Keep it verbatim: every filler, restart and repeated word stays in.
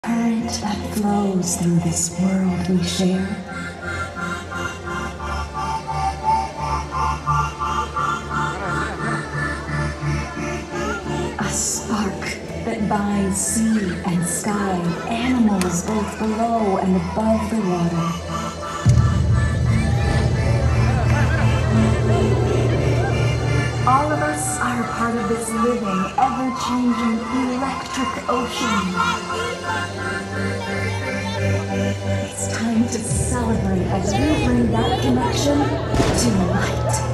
Current that flows through this world we share. A spark that binds sea and sky, animals both below and above the water. All of us are part of this living, ever-changing, electric ocean. It's time to celebrate as we bring that connection to light.